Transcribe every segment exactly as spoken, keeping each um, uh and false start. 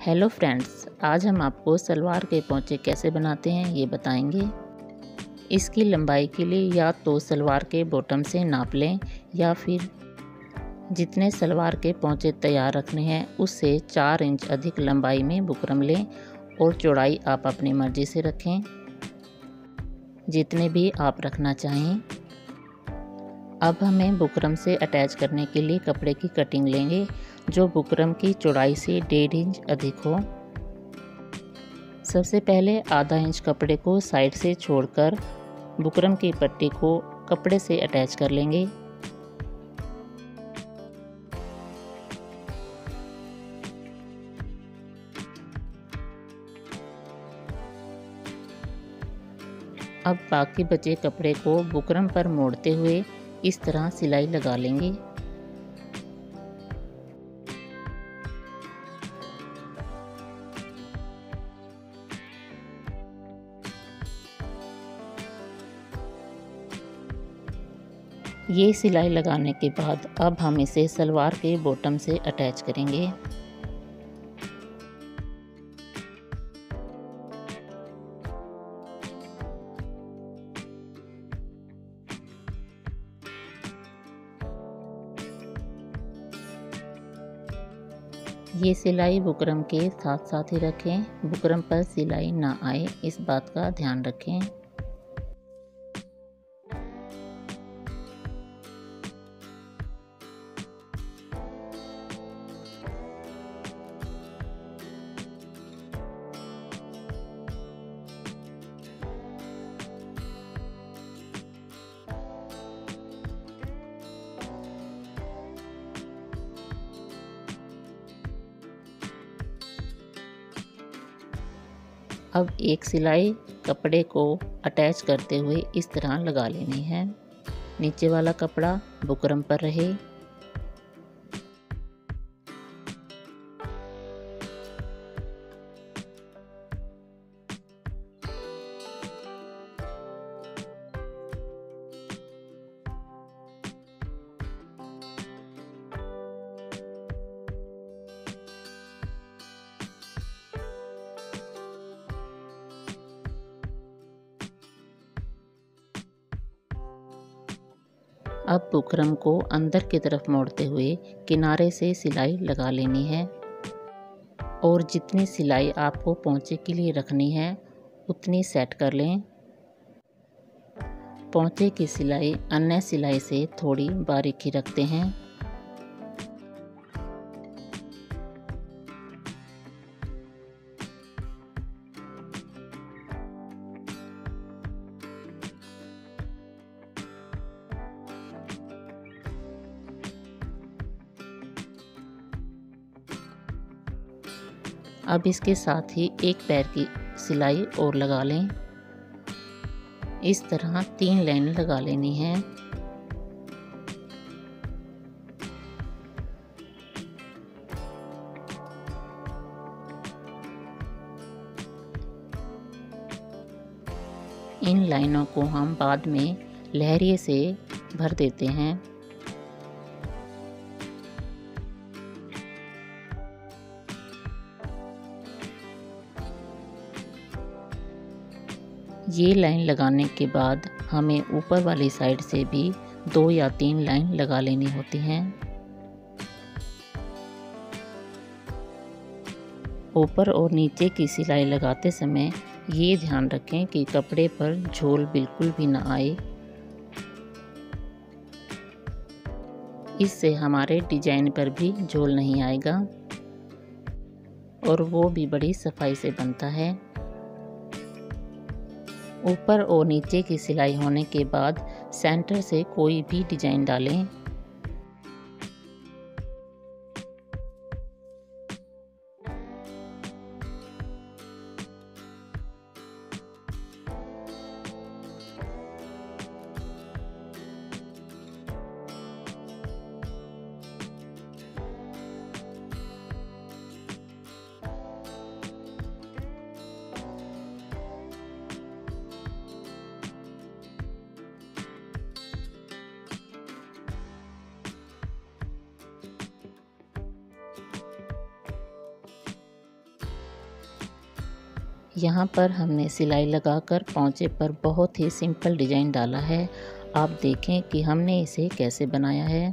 Hello friends, आज हम आपको सलवार के पोंचे कैसे बनाते हैं ये बताएंगे। इसकी लंबाई के लिए या तो सलवार के बॉटम से नाप लें या फिर जितने सलवार के पोंचे तैयार रखने हैं उससे चार इंच अधिक लंबाई में बुकरम लें और चौड़ाई आप अपनी मर्जी से रखें, जितने भी आप रखना चाहें। अब हमें बुकरम से अटैच करने के लिए कपड़े की कटिंग लेंगे जो बुकरम की चौड़ाई से डेढ़ इंच अधिक हो। सबसे पहले आधा इंच कपड़े को साइड से छोड़कर बुकरम की पट्टी को कपड़े से अटैच कर लेंगे। अब बाकी बचे कपड़े को बुकरम पर मोड़ते हुए इस तरह सिलाई लगा लेंगे। ये सिलाई लगाने के बाद अब हम इसे सलवार के बॉटम से अटैच करेंगे। ये सिलाई बुकरम के साथ साथ ही रखें, बुकरम पर सिलाई ना आए इस बात का ध्यान रखें। अब एक सिलाई कपड़े को अटैच करते हुए इस तरह लगा लेनी है। नीचे वाला कपड़ा बुकरम पर रहे। अब बुकरम को अंदर की तरफ मोड़ते हुए किनारे से सिलाई लगा लेनी है और जितनी सिलाई आपको पोंचे के लिए रखनी है उतनी सेट कर लें। पोंचे की सिलाई अन्य सिलाई से थोड़ी बारीक ही रखते हैं। अब इसके साथ ही एक पैर की सिलाई और लगा लें। इस तरह तीन लाइन लगा लेनी है। इन लाइनों को हम बाद में लहरिये से भर देते हैं। ये लाइन लगाने के बाद हमें ऊपर वाली साइड से भी दो या तीन लाइन लगा लेनी होती हैं। ऊपर और नीचे की सिलाई लगाते समय ये ध्यान रखें कि कपड़े पर झोल बिल्कुल भी ना आए। इससे हमारे डिजाइन पर भी झोल नहीं आएगा और वो भी बड़ी सफाई से बनता है। ऊपर और नीचे की सिलाई होने के बाद सेंटर से कोई भी डिजाइन डालें। यहाँ पर हमने सिलाई लगाकर पोंचे पर बहुत ही सिंपल डिज़ाइन डाला है। आप देखें कि हमने इसे कैसे बनाया है।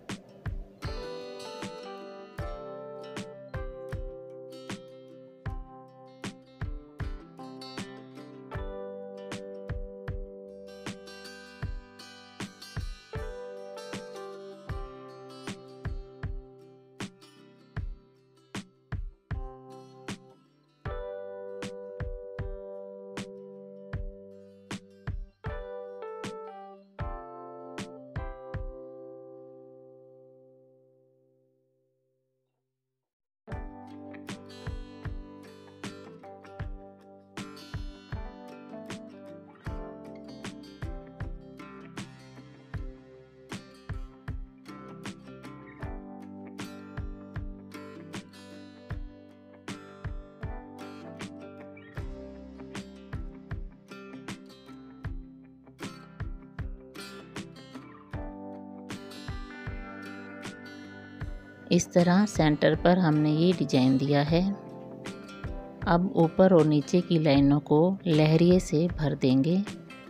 इस तरह सेंटर पर हमने ये डिजाइन दिया है। अब ऊपर और नीचे की लाइनों को लहरिये से भर देंगे।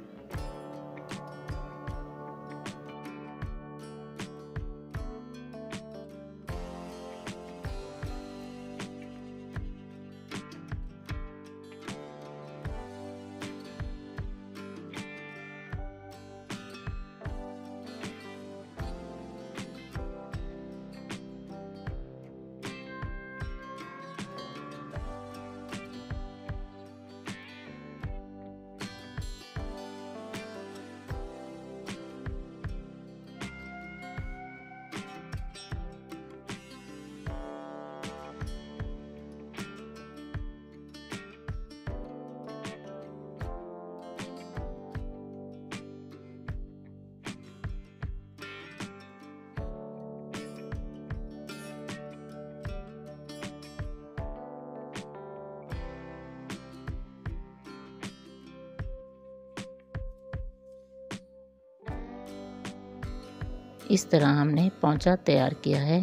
इस तरह हमने पोंचा तैयार किया है।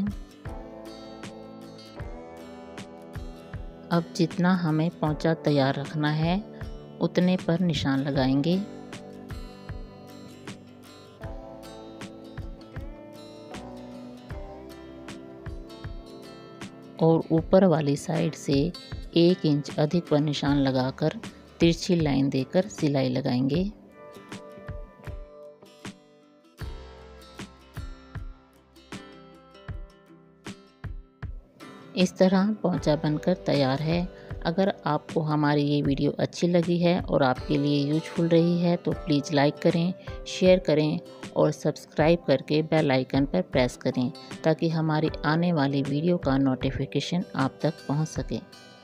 अब जितना हमें पोंचा तैयार रखना है उतने पर निशान लगाएंगे। और ऊपर वाली साइड से एक इंच अधिक पर निशान लगाकर तिरछी लाइन देकर सिलाई लगाएंगे। इस तरह पोंचा बनकर तैयार है। अगर आपको हमारी ये वीडियो अच्छी लगी है और आपके लिए यूजफुल रही है तो प्लीज़ लाइक करें, शेयर करें और सब्सक्राइब करके बेल आइकन पर प्रेस करें ताकि हमारी आने वाली वीडियो का नोटिफिकेशन आप तक पहुंच सके।